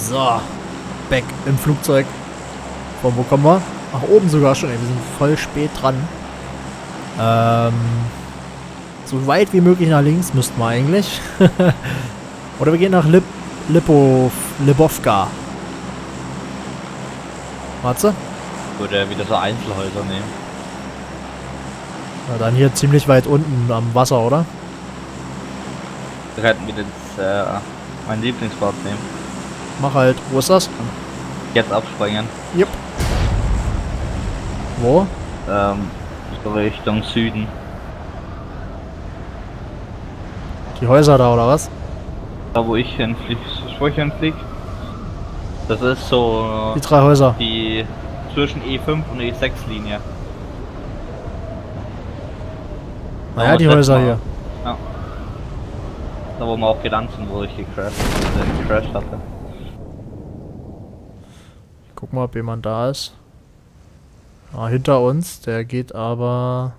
So, back im Flugzeug. Von wo kommen wir? Ach, oben sogar schon, ey, wir sind voll spät dran. So weit wie möglich nach links müssten wir eigentlich. Oder wir gehen nach Libovka. Warte. Würde wieder so Einzelhäuser nehmen. Na dann hier ziemlich weit unten am Wasser, oder? Wir hätten wieder mein Lieblingsbad nehmen. Mach halt. Wo ist das? Jetzt abspringen. Yep. Wo? So Richtung Süden. Die Häuser da, oder was? Da wo ich hinfliege. Das ist so Die 3 Häuser. die zwischen E5 und E6 Linie. Naja, die Häuser hier. Ja. Da wo wir auch gelandet sind, wo ich gecrashed hatte. Guck mal, ob jemand da ist. Ah, hinter uns, der geht aber...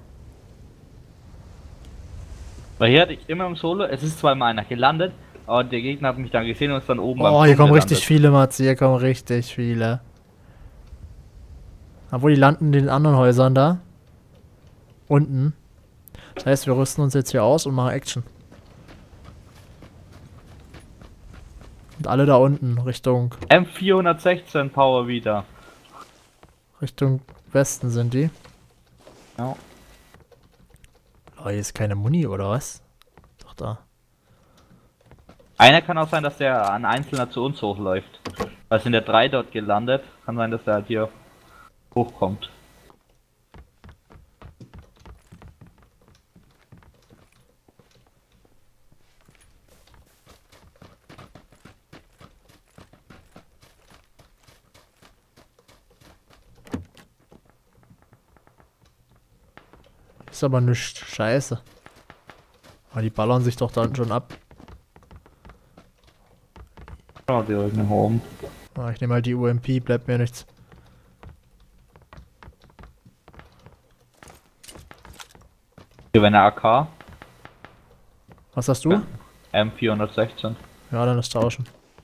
Weil hier hatte ich immer im Solo, es ist zwar mal einer gelandet, aber der Gegner hat mich dann gesehen und ist dann oben Oh, hier kommen richtig viele, Matze, hier kommen richtig viele. Obwohl, die landen in den anderen Häusern da. Unten. Das heißt, wir rüsten uns jetzt hier aus und machen Action. Und alle da unten, Richtung M416 Power wieder. Richtung Westen sind die. Ja. Oh, hier ist keine Muni, oder was? Doch da. Einer kann auch sein, dass der ein Einzelner zu uns hochläuft. Weil sind der 3 dort gelandet, kann sein, dass der halt hier hochkommt. Ist aber nichts scheiße. Aber die ballern sich doch dann schon ab. Ja, die rücken oben. Ah, ich nehme halt die UMP, bleibt mir nichts. Hier wäre eine AK. Was hast du? Ja. M416. Ja, dann ist tauschen.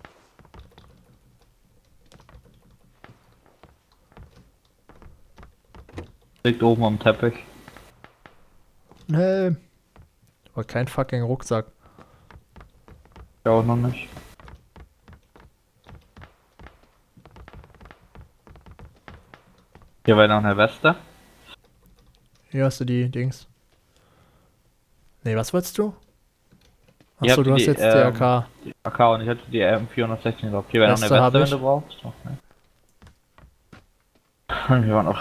Liegt oben am Teppich. Nee. Aber kein fucking Rucksack. Ja, auch noch nicht. Hier wäre noch eine Weste. Hier hast du die Dings. Nee, was wolltest du? Hier Achso, habt du ihr hast die, jetzt die AK. Die AK und ich hätte die M416 gehabt. Hier wäre noch eine Weste hab Weste, wenn ich. du brauchst. Okay. Hier war noch.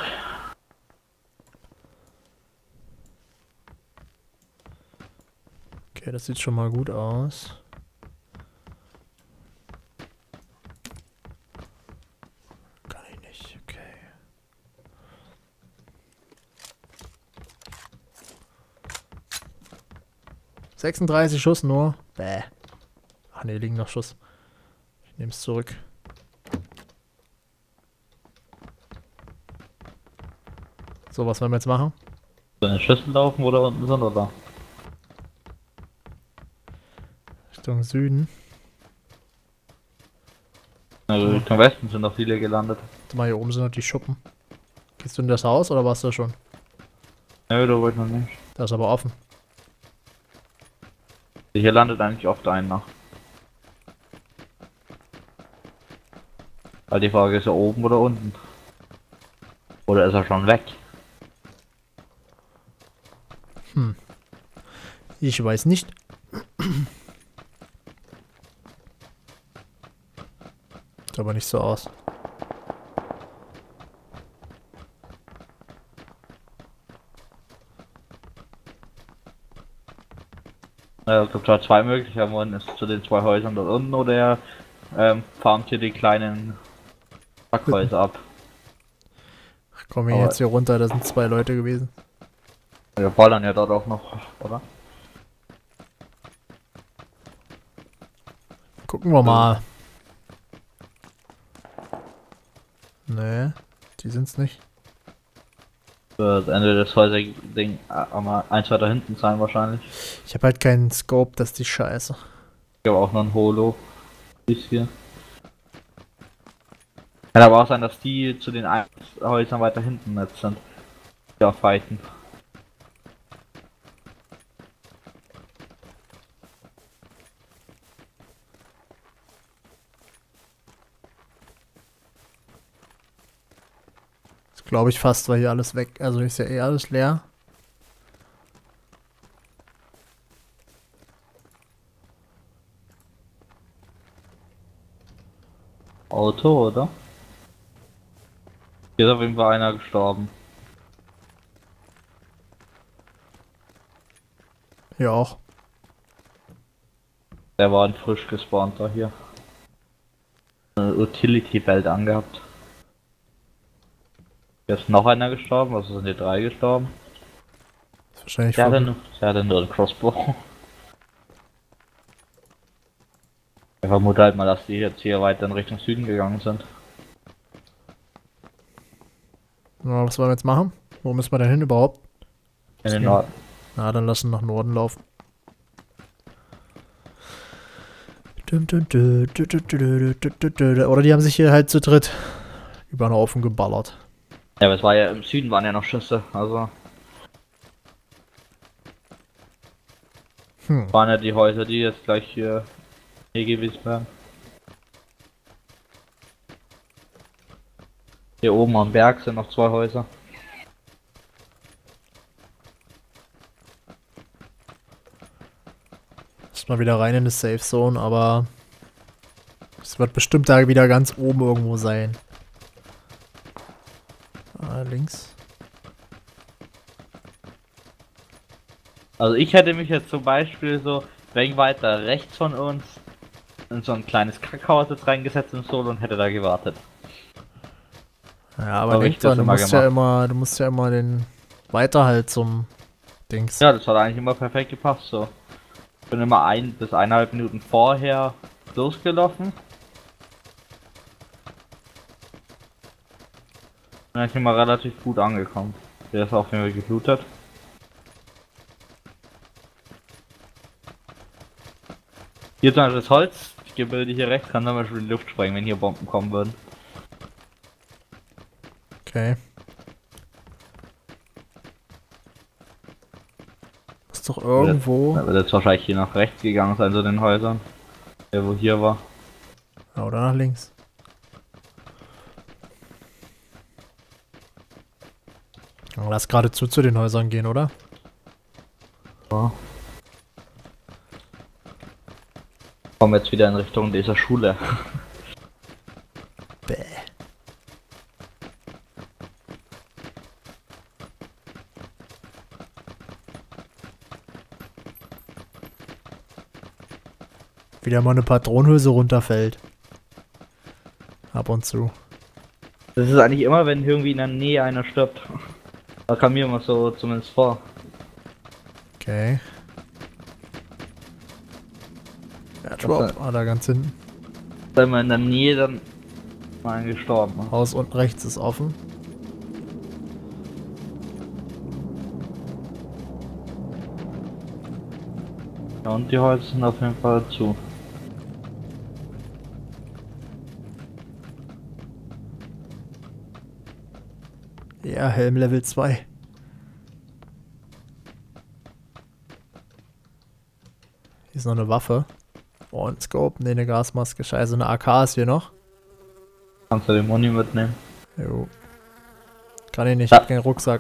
Okay, das sieht schon mal gut aus. Kann ich nicht, okay. ...36 Schuss nur. Bäh. Ach ne, liegen noch Schuss. Ich nehme es zurück. So, was wollen wir jetzt machen? So eine Schüssel laufen, wo da unten sind, oder? Richtung Süden. Also Richtung Westen sind noch viele gelandet. Warte mal, hier oben sind noch die Schuppen. Gehst du in das Haus oder warst du da schon? Nö, da wollte ich noch nicht. Das ist aber offen. Hier landet eigentlich oft einer. Weil die Frage ist ja oben oder unten. Oder ist er schon weg? Ich weiß nicht. Sieht aber nicht so aus. Es gibt da zwei Möglichkeiten, man ist zu den 2 Häusern dort unten oder er farmt hier die kleinen Packhäuser ab. Kommen wir Aber jetzt hier runter, da sind 2 Leute gewesen. Wir ballern ja dort auch noch, oder? Gucken wir mal. Nee, die sind's nicht. Für das Ende des Häuser-Ding aber eins weiter hinten sein wahrscheinlich. Ich habe halt keinen Scope, das ist die Scheiße. Ich habe auch noch ein Holo. Ist hier. Kann aber auch sein, dass die zu den Häusern weiter hinten jetzt sind. Die auch fighten. Das glaube ich fast, weil hier alles weg. Also ist ja eh alles leer. Auto, oder? Hier ist auf jeden Fall einer gestorben. Hier auch. Der war ein frisch gespawnter hier. Eine Utility-Belt angehabt. Hier ist noch einer gestorben, also sind hier 3 gestorben. Das ist wahrscheinlich Der hatte nur einen Crossbow. Ich vermute halt mal, dass die jetzt hier weiter in Richtung Süden gegangen sind. Na, was wollen wir jetzt machen? Wo müssen wir denn hin überhaupt? In den Norden. Na, dann lassen nach Norden laufen. Oder die haben sich hier halt zu dritt über den Haufen geballert. Ja, aber es war ja im Süden waren ja noch Schüsse, also. Waren ja die Häuser, die jetzt gleich hier gewesen wären. Hier oben am Berg sind noch 2 Häuser. Ist mal wieder rein in die Safe Zone, aber es wird bestimmt da wieder ganz oben irgendwo sein. Ah, links. Also ich hätte mich jetzt zum Beispiel so wenig weiter rechts von uns in so ein kleines Kackhaus jetzt reingesetzt im Solo und hätte da gewartet. Ja, aber denk dran, du musst ja immer den weiter halt zum Dings. Ja, das hat eigentlich immer perfekt gepasst so. Ich bin immer 1 bis 1,5 Minuten vorher losgelaufen. Und dann bin ich immer relativ gut angekommen. Der ist auf jeden Fall geblutet. Hier zum Beispiel das Holzgebilde hier rechts kann dann mal schon in die Luft sprengen, wenn hier Bomben kommen würden. Okay. Muss doch irgendwo. Da wird jetzt wahrscheinlich hier nach rechts gegangen sein, so den Häusern. Der wo hier war. Ja, oder nach links. Lass geradezu zu den Häusern gehen, oder? Ja. Kommen jetzt wieder in Richtung dieser Schule. Bäh. Wieder mal eine Patronenhülse runterfällt. Ab und zu. Das ist eigentlich immer, wenn irgendwie in der Nähe einer stirbt. Da kam mir immer so zumindest vor. Okay. Ja, Drop. Ah, da ganz hinten. Wenn man in der Nähe dann mal gestorben. Haus unten rechts ist offen. Ja, und die Häuser sind auf jeden Fall zu. Ja, Helm Level 2. Hier ist noch eine Waffe. Oh, ein Scope. Ne, eine Gasmaske. Scheiße, eine AK ist hier noch. Kannst du den Moni mitnehmen? Jo. Kann ich nicht, ich hab keinen Rucksack.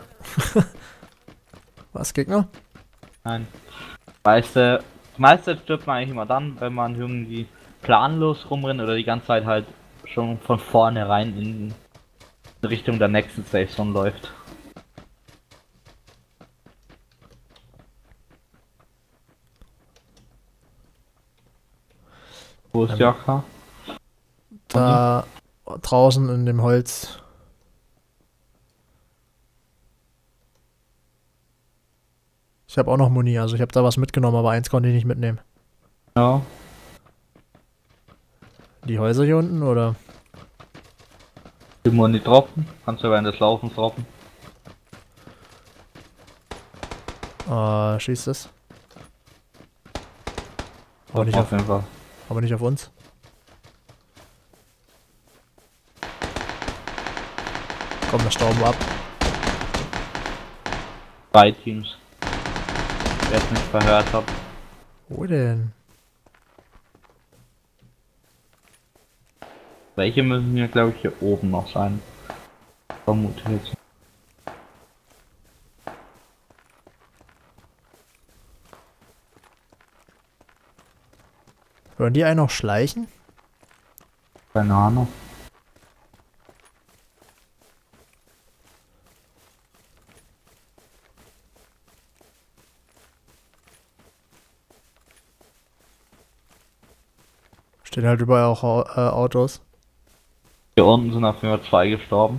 Was, Gegner? Nein. Meiste stirbt man eigentlich immer dann, wenn man irgendwie planlos rumrennt oder die ganze Zeit halt schon von vornherein in Richtung der nächsten Safe Zone läuft. Wo ist die AK? Da draußen in dem Holz. Ich habe auch noch Muni, also ich habe da was mitgenommen, aber eins konnte ich nicht mitnehmen. Ja. Die Häuser hier unten, oder? Die Muni droppen, kannst du während des Laufens droppen. Schießt es. Aber nicht auf jeden Fall. Aber nicht auf uns. Komm, wir stauben ab. 3 Teams. Wer es nicht verhört hat. Wo denn? Welche müssen hier, glaube ich, hier oben noch sein? Vermute ich jetzt. Wollen die einen noch schleichen? Keine Ahnung. Stehen halt überall auch Autos. Hier unten sind auf jeden Fall 2 gestorben.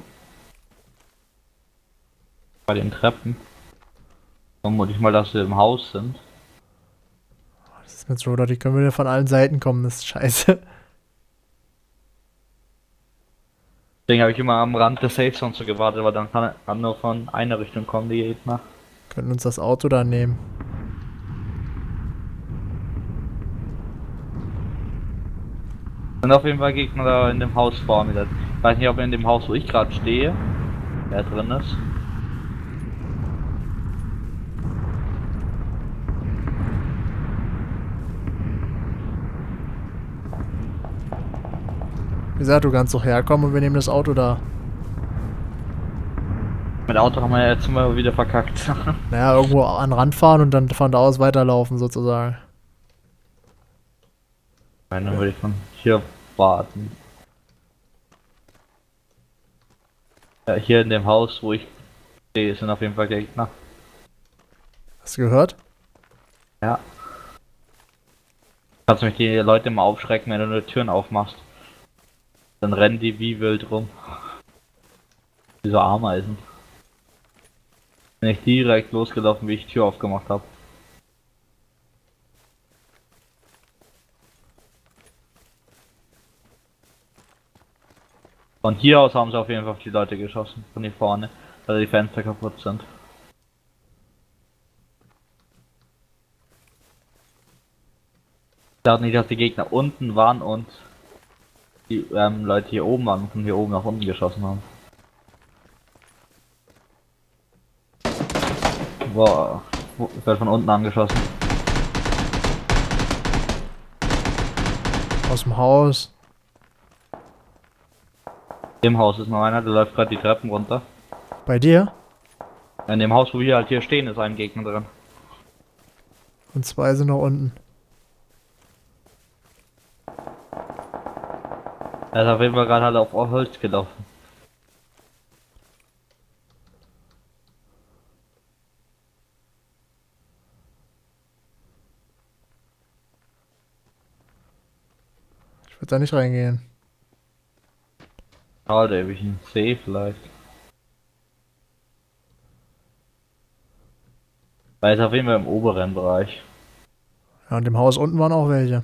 Bei den Treppen. Vermute ich mal, dass sie im Haus sind. Das ist mit so, die können wieder von allen Seiten kommen, das ist scheiße. Deswegen habe ich immer am Rand der Safe Zone so gewartet, weil dann kann nur von einer Richtung kommen die Gegner. Können uns das Auto da nehmen. Sind auf jeden Fall Gegner da in dem Haus vor mir. Ich weiß nicht, ob in dem Haus, wo ich gerade stehe, wer drin ist. Wie gesagt, du kannst doch herkommen und wir nehmen das Auto da. Mit Auto haben wir ja jetzt immer wieder verkackt. Naja, irgendwo an den Rand fahren und dann von da aus weiterlaufen sozusagen. Nein, dann würde ich von hier warten. Ja, hier in dem Haus, wo ich stehe, sind auf jeden Fall Gegner. Hast du gehört? Ja. Kannst mich die Leute immer aufschrecken, wenn du nur Türen aufmachst. Dann rennen die wie wild rum. Wie so Ameisen. Bin ich direkt losgelaufen, wie ich die Tür aufgemacht habe. Von hier aus haben sie auf jeden Fall auf die Leute geschossen, von hier vorne, weil die Fenster kaputt sind. Ich dachte nicht, dass die Gegner unten waren und die Leute hier oben waren und von hier oben nach unten geschossen haben. Boah, ich werde von unten angeschossen. Aus dem Haus. Im Haus ist noch einer, der läuft gerade die Treppen runter. Bei dir? In dem Haus, wo wir halt hier stehen, ist ein Gegner drin. Und 2 sind noch unten. Er ist auf jeden Fall gerade halt auf Holz gelaufen. Ich würde da nicht reingehen. Schade, habe ich ihn safe vielleicht. Weil er ist auf jeden Fall im oberen Bereich. Ja, und im Haus unten waren auch welche.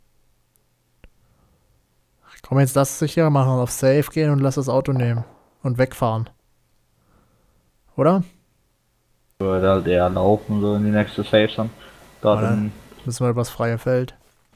Komm, jetzt lass es sicher machen und auf Safe gehen und lass das Auto nehmen. Und wegfahren. Oder? Würde halt eher laufen, so in die nächste Safe Zone. Dort Oder? in, Müssen wir übers freie Feld.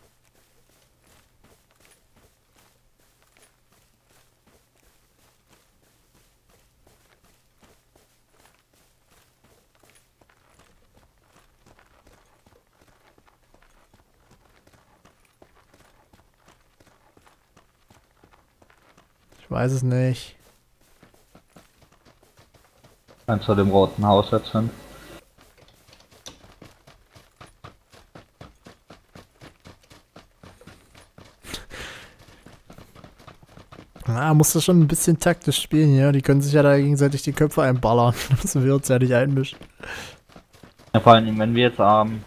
Ich weiß es nicht. zu dem roten Haus jetzt sind. Ah, musst du schon ein bisschen taktisch spielen, ja. Die können sich ja da gegenseitig die Köpfe einballern. Das wird uns ja nicht einmischen. Ja, vor allem, wenn wir jetzt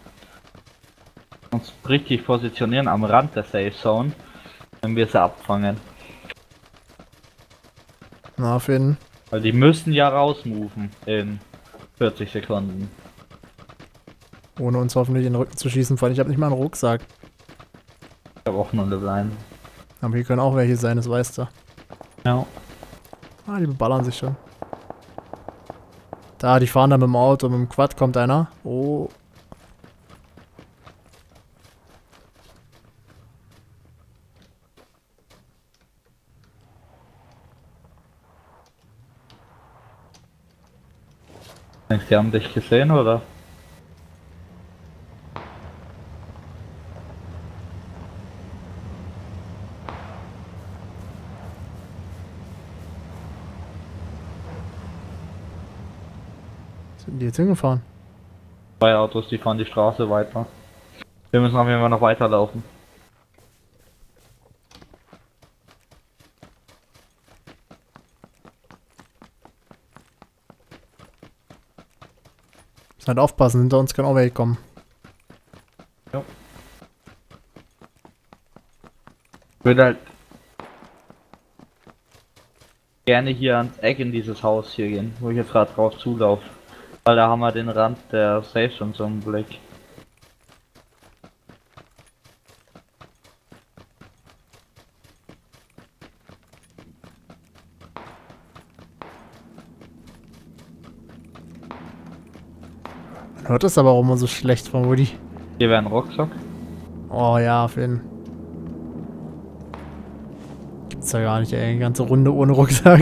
uns richtig positionieren am Rand der Safe Zone, wenn wir sie abfangen. Na, auf jeden Fall. Weil die müssen ja rausmoven in 40 Sekunden. Ohne uns hoffentlich in den Rücken zu schießen, weil ich habe nicht mal einen Rucksack. Ich habe auch nur eine Leine. Aber hier können auch welche sein, das weißt du. Ja. Ah, die beballern sich schon. Da, die fahren da mit dem Auto, mit dem Quad kommt einer. Oh. Denkst du, die haben dich gesehen, oder? Sind die jetzt hingefahren? Zwei Autos, die fahren die Straße weiter. Wir müssen auf jeden Fall noch weiterlaufen. Müssen halt aufpassen, hinter uns kann auch welche kommen. Ja. Ich würde halt gerne hier ans Eck in dieses Haus hier gehen, wo ich jetzt gerade drauf zulaufe. Weil da haben wir den Rand der Safe schon so im Blick. Man hört es aber auch immer so schlecht von Woody. Hier wäre ein Rucksack. Oh ja, auf jeden Fall. Gibt's ja gar nicht, ey. Eine ganze Runde ohne Rucksack.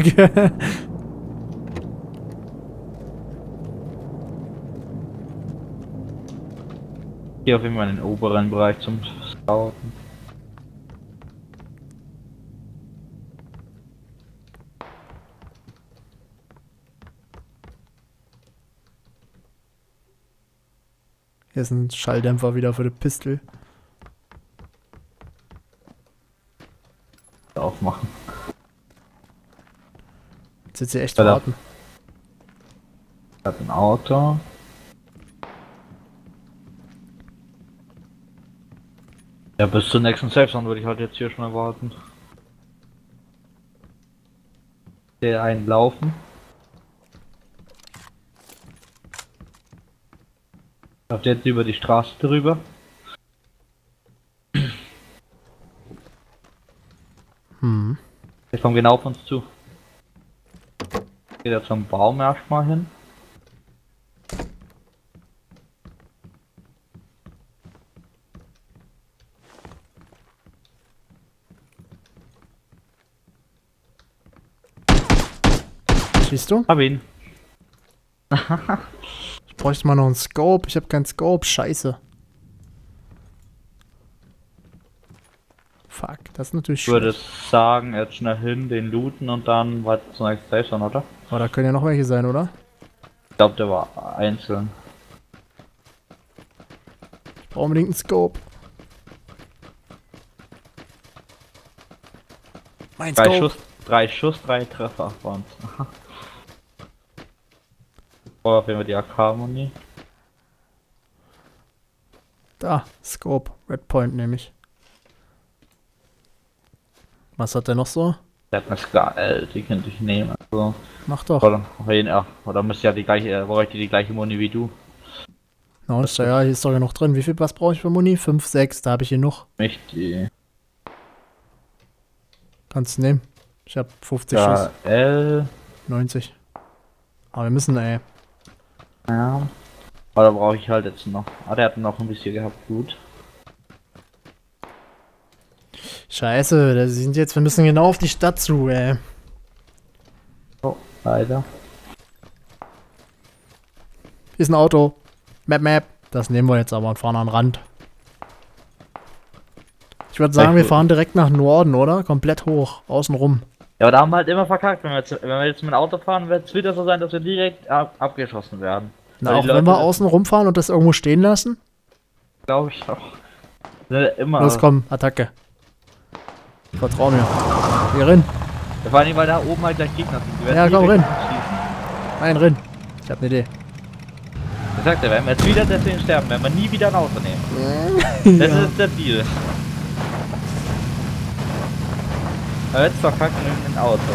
Hier auf jeden Fall in den oberen Bereich zum Scouten. Hier ist ein Schalldämpfer wieder für die Pistol. Aufmachen. Jetzt sitzt sie echt Alter. warten. Hat ein Auto. Ja, bis zur nächsten Safe Zone würde ich halt jetzt hier schon mal warten. Der einlaufen. Läuft jetzt über die Straße drüber. Hm. Der kommt genau auf uns zu. Geht er zum Baum erstmal hin. Siehst du? Hab ihn. Ich bräuchte mal noch einen Scope. Ich habe keinen Scope. Scheiße. Fuck, das ist natürlich Ich würde schlecht. sagen, jetzt schnell hin, den looten und dann weiter zur nächsten Safe Zone, oder? Aber da können ja noch welche sein, oder? Ich glaube, der war einzeln. Ich brauche unbedingt einen Scope. Mein Scope. Drei Schuss, drei Treffer waren's. Oh, auf jeden Fall die AK-Muni. Da, Scope. Red Point nehme ich. Was hat der noch so? Der hat eine SKL, die könnte ich nehmen. Also, Mach doch. oder müsste ja die gleiche, bräuchte die gleiche Muni wie du. Na, ist ja, hier ist doch genug drin. Wie viel, was brauche ich für Muni? 5, 6, da habe ich genug. Nicht die Kannst du nehmen. Ich habe 50 Schuss. SKL. 90. Aber wir müssen, ey. Ja. Aber da brauche ich halt jetzt noch. Ah, der hat noch ein bisschen gehabt, gut. Scheiße, wir müssen genau auf die Stadt zu, ey. Oh, leider. Hier ist ein Auto. Map. Das nehmen wir jetzt aber und fahren an den Rand. Ich würde sagen, wir fahren direkt nach Norden, oder? Komplett hoch, außenrum. Ja, aber da haben wir halt immer verkackt. Wenn wir jetzt mit dem Auto fahren, wird es wieder so sein, dass wir direkt abgeschossen werden. Na, auch wenn wir außen rumfahren und das irgendwo stehen lassen? Glaube ich auch. Immer. Los, komm, Attacke. Vertrau mir. Hier rein. Ja, vor allem, weil da oben halt gleich Gegner sind. Die werden Ja, komm, direkt rein. schießen. Nein, rein. Ich hab eine Idee. Ich sagte, wenn wir jetzt wieder deswegen sterben, werden wir nie wieder ein Auto nehmen. Das ist der Deal. Aber jetzt verkacken wir ein Auto.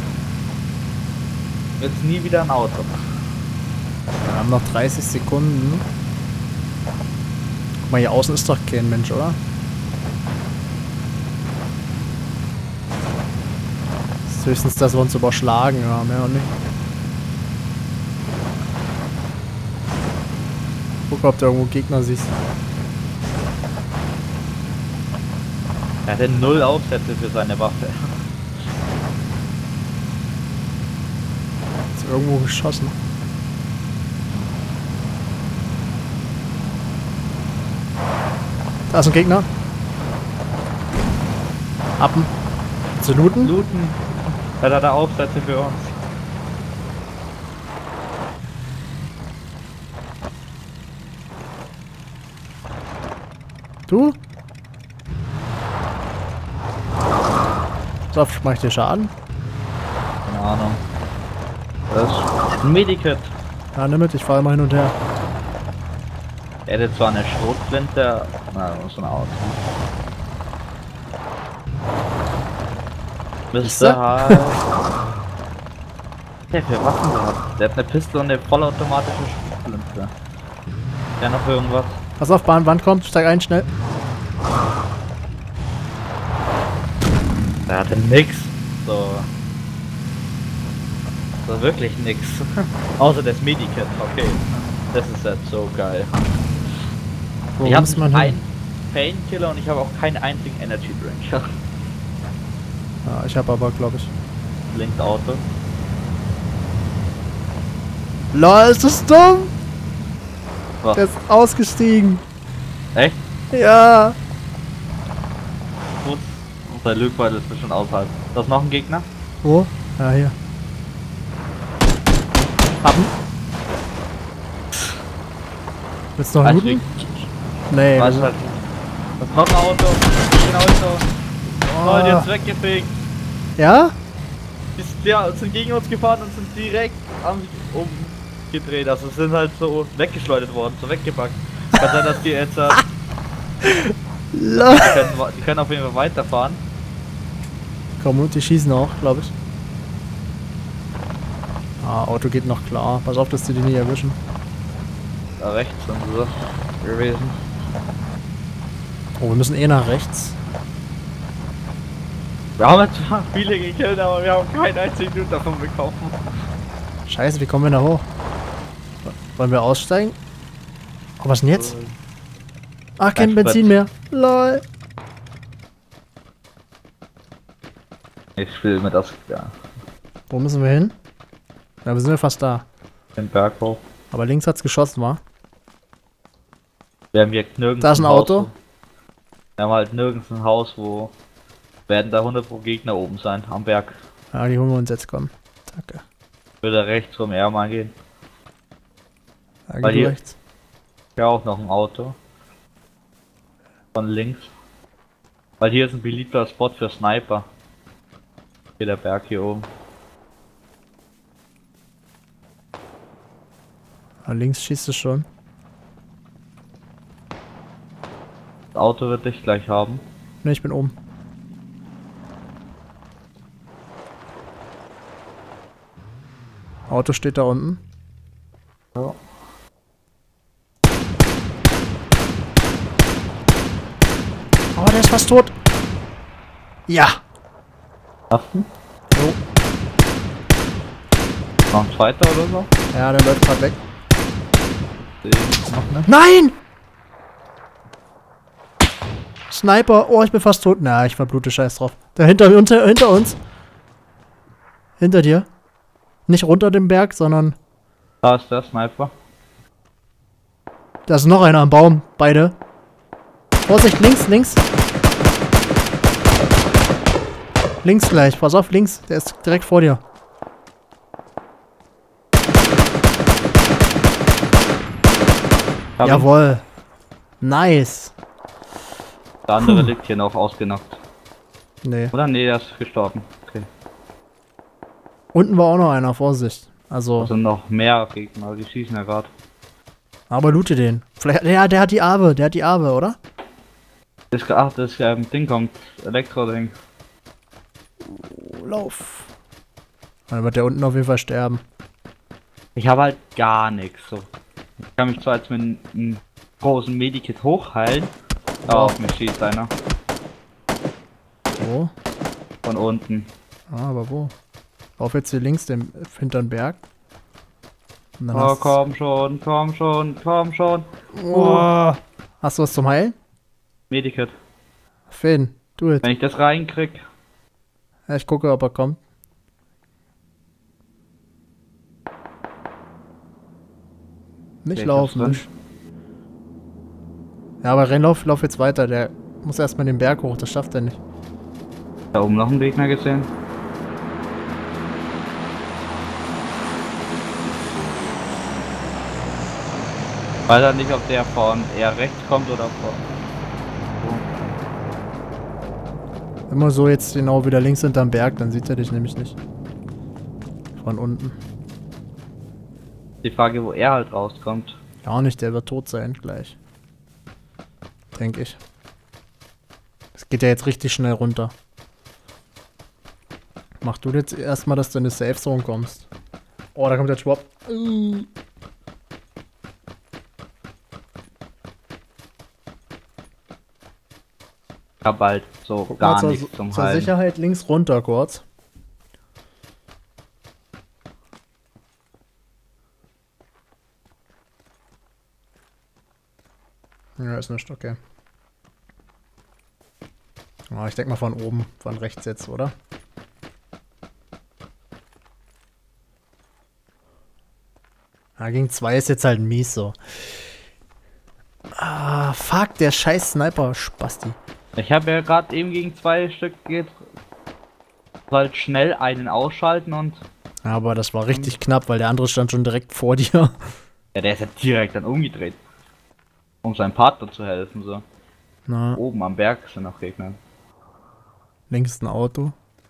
Jetzt nie wieder ein Auto. Wir haben noch 30 Sekunden. Guck mal, hier außen ist doch kein Mensch, oder? Das ist höchstens, dass wir uns überschlagen, ja, mehr und nicht. Guck, ob du irgendwo Gegner siehst. Er hatte 0 Aufsätze für seine Waffe. Ist irgendwo geschossen. Da ist ein Gegner. Appen. Zu looten? Looten. Da hat er Aufsätze für uns. Du? So, mach ich dir Schaden? Keine Ahnung. Das ist ein Medikit. Ja, nimm mit, ich fahre immer hin und her. Er hätte zwar eine Schrotflinte, na, so ein Auto. Müsste halt. Der für Waffen gehabt. Der hat eine Pistole und eine vollautomatische Schrotflinte. Ja, noch irgendwas. Pass auf, Bahnwand kommt, steig ein, schnell. Der hatte nix. So. So wirklich nix. Außer das Medikit, okay. Das ist jetzt so geil. Wo Ich habe muss man hin? einen Painkiller und ich habe auch keinen einzigen Energy Drink. Ja, ich habe aber, glaube ich. Links Auto. LOL, ist das dumm? Was? Der ist ausgestiegen. Echt? Ja. Gut. Und der Lügbeutel ist schon außerhalb. Da ist noch ein Gegner. Wo? Ja, hier. Haben. Willst du noch looten? Nee. Weißt du halt. Das ist noch ein Auto. Ein Auto. Oh, die ist weggefegt. Ja? Ja, sind gegen uns gefahren und sind direkt am umgedreht. Also sind halt so weggeschleudert worden, so weggepackt. Kann sein, dass die jetzt LOL. die können auf jeden Fall weiterfahren. Komm, und die schießen auch, glaube ich. Ah, Auto geht noch klar. Pass auf, dass die nicht erwischen. Da rechts sind sie gewesen. Oh, wir müssen eh nach rechts. Wir haben jetzt zwar viele gekillt, aber wir haben keinen einzigen Loot davon bekommen. Scheiße, wie kommen wir da hoch? Wollen wir aussteigen? Oh, was denn jetzt? Ach, kein Benzin mehr. LOL. Ich spiele mit das, ja, Wo müssen wir hin? Ja, wir sind ja fast da. den Berg hoch. Aber links hat's geschossen, wa? Wir haben hier nirgends Da ist ein Haus, Auto. wir haben halt nirgends ein Haus, wo werden da 100 pro Gegner oben sein, am Berg. Ja, die holen wir uns jetzt, komm. Danke. Würde rechts rum eher mal gehen. Ja, Weil geh hier- rechts. Ja, auch noch ein Auto. Von links. Weil hier ist ein beliebter Spot für Sniper. Hier der Berg hier oben. Ja, links schießt es schon. Das Auto wird dich gleich haben. Ne, ich bin oben. Auto steht da unten. Ja. Oh, der ist fast tot. Ja. Achten? Jo. Noch ein zweiter oder so? Ja, der läuft gerade weg. Noch nicht. Nein! Sniper. Oh, ich bin fast tot. Na, ich verblute, scheiß drauf. Der hinter uns. Hinter dir. Nicht runter den Berg, sondern Da ist der Sniper. da ist noch einer am Baum. Beide. Vorsicht, links, links. Links gleich. Pass auf, links. Der ist direkt vor dir. Hab ihn. Jawohl. Nice. Der andere liegt hier noch ausgenockt. Nee. Oder? Nee, der ist gestorben. Okay. Unten war auch noch einer. Vorsicht. Also, Da sind noch mehr Gegner, die schießen ja gerade. aber loote den. Vielleicht, ja, der hat die Arbe. Der hat die Arbe, oder? Ach, das Ding kommt. Elektro-Ding. Oh, lauf. Dann wird der unten auf jeden Fall sterben. Ich habe halt gar nichts. So. Ich kann mich zwar jetzt mit einem großen Medikit hochheilen, aber auf mich schießt einer. Wo? Von unten. Ah, aber wo? Auf jetzt hier links, hinter den Berg. Und dann Oh, hast komm schon, komm schon, komm schon. Oh. Hast du was zum Heilen? Medikit. Finn, do it. Wenn ich das reinkrieg. Ja, ich gucke, ob er kommt. Nicht Okay, laufen, das nicht. Ja, aber lauf jetzt weiter. Der muss erstmal den Berg hoch. Das schafft er nicht. Da oben noch einen Gegner gesehen. Weiß er nicht, ob der von eher rechts kommt oder von... Immer so jetzt genau wieder links hinterm Berg, dann sieht er dich nämlich nicht. Von unten. Die Frage, wo er halt rauskommt. Gar nicht, der wird tot sein gleich. Denke ich. Es geht ja jetzt richtig schnell runter. Mach du jetzt erstmal, dass du in die Safe Zone kommst. Oh, da kommt der Schwab. Ja, bald. So Guck gar mal nichts zum zur Halten. Sicherheit links runter kurz. Ja, ist nicht okay. Oh, ich denke mal von oben, von rechts jetzt, oder? Ja, gegen 2 ist jetzt halt mies so. Ah, fuck, der scheiß Sniper-Spasti. Ich habe ja gerade eben gegen 2 Stück geht. Halt schnell einen ausschalten und... Ja, aber das war richtig knapp, weil der andere stand schon direkt vor dir. Ja, der ist ja direkt dann umgedreht. Um seinem Partner zu helfen, so. Na, Oben am Berg sind noch Gegner. links ein Auto.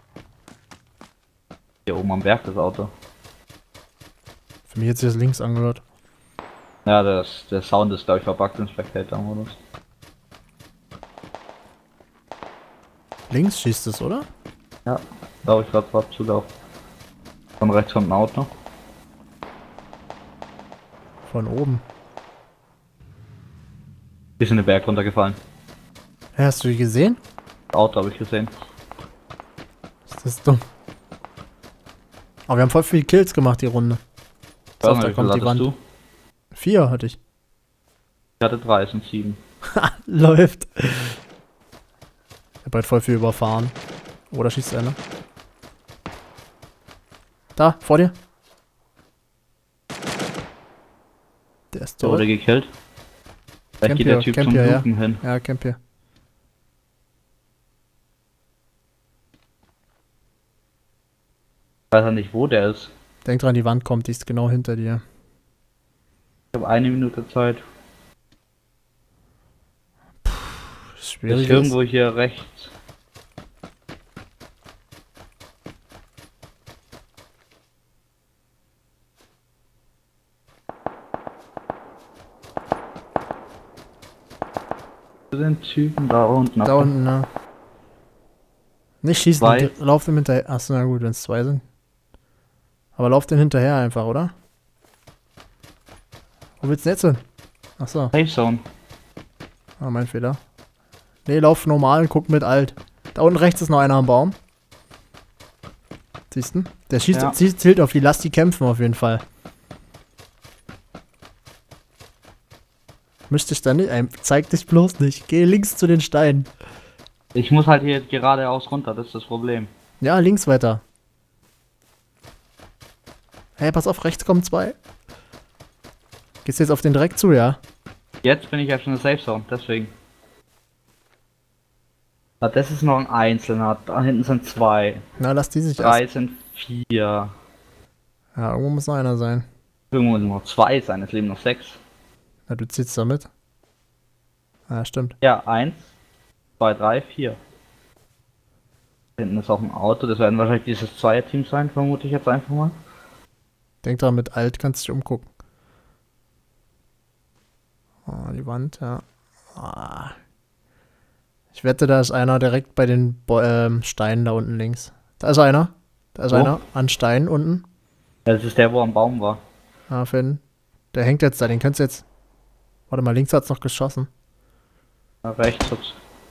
Hier oben am Berg das Auto. Für mich hat sich das links angehört. Ja, der Sound ist, glaube ich, verbuggt im Spectator-Modus. Links schießt es, oder? Ja, glaube ich, gerade drauf zulaufen. Von rechts kommt ein Auto. Von oben. Ist in den Berg runtergefallen. Hä, hast du die gesehen? Das Auto habe ich gesehen. Ist das dumm. Aber wir haben voll viele Kills gemacht, die Runde. So, da kommt die Wand. Du? 4 hatte ich. Ich hatte 3, es sind 7. Läuft. Ich hab halt voll viel überfahren. Oh, da schießt einer. Da, vor dir. Der ist Der tot. wurde gekillt. Vielleicht Camp geht hier, der Typ Camp zum hier, ja. Luken hin. Ja, Camp hier. Ich weiß ja nicht, wo der ist. Denk dran, die Wand kommt, die ist genau hinter dir. Ich habe 1 Minute Zeit. Ist Ist schwierig. irgendwo hier rechts. Den Typen da unten. Da unten, ne? Nicht schießen, Zwei. lauf dem hinterher. Achso, na gut, wenn es 2 sind. Aber lauf den hinterher einfach, oder? Wo willst du jetzt hin? Achso, Safe Zone. ah, mein Fehler. Ne, lauf normal, guck mit Alt. Da unten rechts ist noch einer am Baum. Siehst du? Der schießt, Ja. zielt auf die, lass die kämpfen auf jeden Fall. Misch dich da nicht ein, zeig dich bloß nicht. Geh links zu den Steinen. Ich muss halt hier geradeaus runter, das ist das Problem. Ja, links weiter. Hey, pass auf, rechts kommen 2. Gehst du jetzt auf den direkt zu, ja? Jetzt bin ich ja schon in der Safe Zone, deswegen. Ah, das ist noch ein Einzelner, da hinten sind 2. Na, lass die sich 3 erst. sind 4. Ja, irgendwo muss noch einer sein. Irgendwo müssen noch 2 sein, es leben noch 6. Na, du ziehst damit. Ja, stimmt. Ja, 1, 2, 3, 4. Hinten ist auch ein Auto, das werden wahrscheinlich dieses Zweierteam sein, vermute ich jetzt einfach mal. Denk dran, mit Alt kannst du dich umgucken. Oh, die Wand, ja. Ah. Ich wette, da ist einer direkt bei den Steinen da unten links. Da ist einer. Da ist Wo? einer an Steinen unten. Das ist der, wo am Baum war. Ah, Finn. Der hängt jetzt da, den kannst du jetzt. Warte mal, links hat's noch geschossen. Ja, rechts hat's.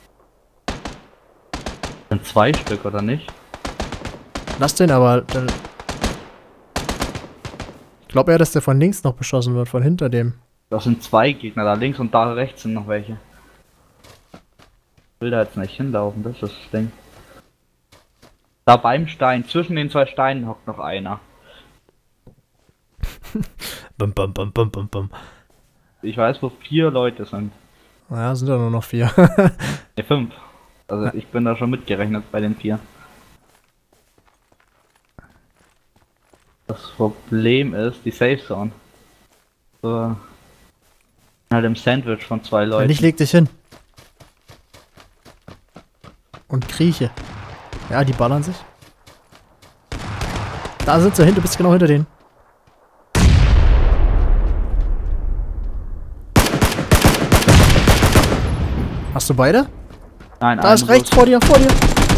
Sind 2 Stück, oder nicht? Lass den aber. Dann ich glaube eher, dass der von links noch beschossen wird, von hinter dem. Das sind 2 Gegner, da links und da rechts sind noch welche. Ich will da jetzt nicht hinlaufen, das ist das Ding. Da beim Stein, zwischen den 2 Steinen hockt noch einer. Bum, bum, bum, bum, bum, bum. Ich weiß, wo 4 Leute sind. Naja, sind ja nur noch 4. Ne, 5. Also ich bin da schon mitgerechnet bei den 4. Das Problem ist die Safe Zone. So. Halt im Sandwich von 2 Leuten. Ich leg dich hin. Und krieche. Ja, die ballern sich. Da sind sie hin, du bist genau hinter denen. Hast du beide? Nein, Da ist rechts vor dir, vor dir.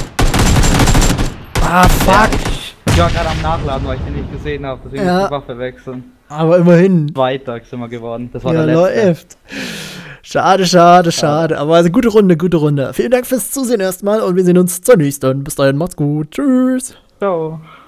Ah, fuck. Ich war gerade am Nachladen, weil ich den nicht gesehen habe. Deswegen muss ich die Waffe wechseln. Aber immerhin. Zweiter sind wir geworden. Das war Ja, der letzte. läuft. Schade, schade, schade. Aber also gute Runde, gute Runde. Vielen Dank fürs Zusehen erstmal und wir sehen uns zur nächsten. Bis dahin, macht's gut. Tschüss. Ciao.